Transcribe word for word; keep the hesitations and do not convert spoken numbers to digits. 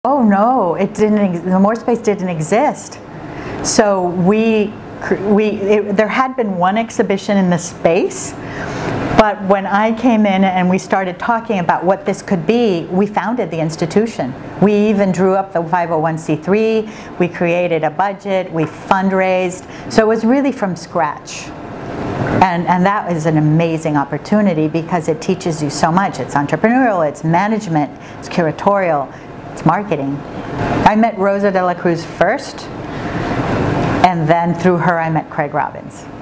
Oh no, it didn't. The More Space didn't exist. So we, we it, there had been one exhibition in the space, but when I came in and we started talking about what this could be, we founded the institution. We even drew up the five oh one c three. We created a budget. We fundraised. So it was really from scratch. And, and that is an amazing opportunity because it teaches you so much. It's entrepreneurial, it's management, it's curatorial, it's marketing. I met Rosa de la Cruz first, and then through her I met Craig Robbins.